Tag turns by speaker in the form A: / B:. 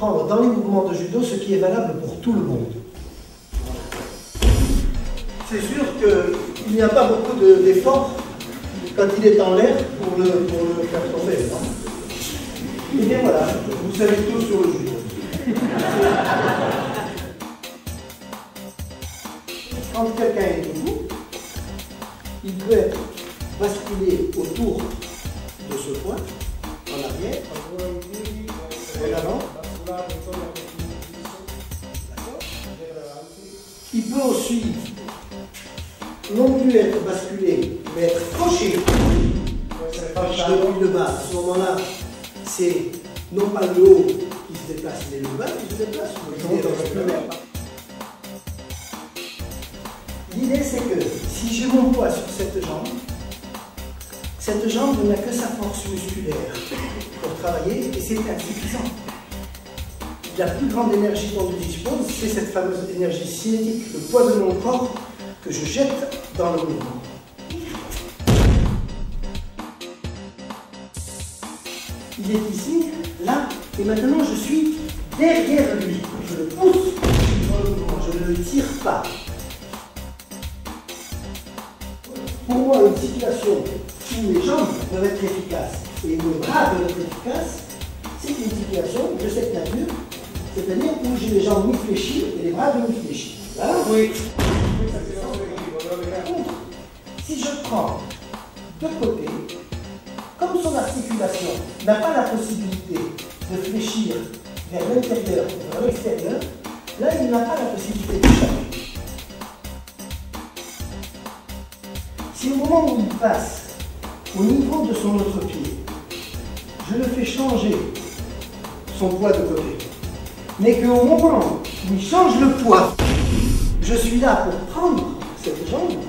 A: comprendre dans les mouvements de judo ce qui est valable pour tout le monde. C'est sûr qu'il n'y a pas beaucoup d'efforts quand il est en l'air pour le faire tomber. Et bien voilà, vous savez tout sur le judo. Quand quelqu'un est debout, il peut être basculé autour de ce point, en arrière, en avant. Il peut aussi non plus être basculé, mais être croché depuis le bas. À ce moment-là, c'est non pas le haut qui se déplace, mais le bas qui se déplace. L'idée, c'est que si j'ai mon poids sur cette jambe n'a que sa force musculaire pour travailler et c'est insuffisant. La plus grande énergie dont je dispose, c'est cette fameuse énergie cinétique, le poids de mon corps que je jette dans le mouvement. Il est ici, là, et maintenant je suis derrière lui. Je le pousse dans le mouvement, je ne le tire pas. Pour moi, une situation où les jambes peuvent être efficaces et où les bras peuvent être efficaces, c'est une situation de cette nature, c'est-à-dire où j'ai les jambes mi-fléchies et les bras demi-fléchis. Voilà. Oui. Si je prends de côté, comme son articulation n'a pas la possibilité de fléchir vers l'intérieur ou vers l'extérieur, là il n'a pas la possibilité de changer. Si au moment où il passe au niveau de son autre pied, je le fais changer son poids de côté, mais qu'au moment où il change le poids, je suis là pour prendre cette jambe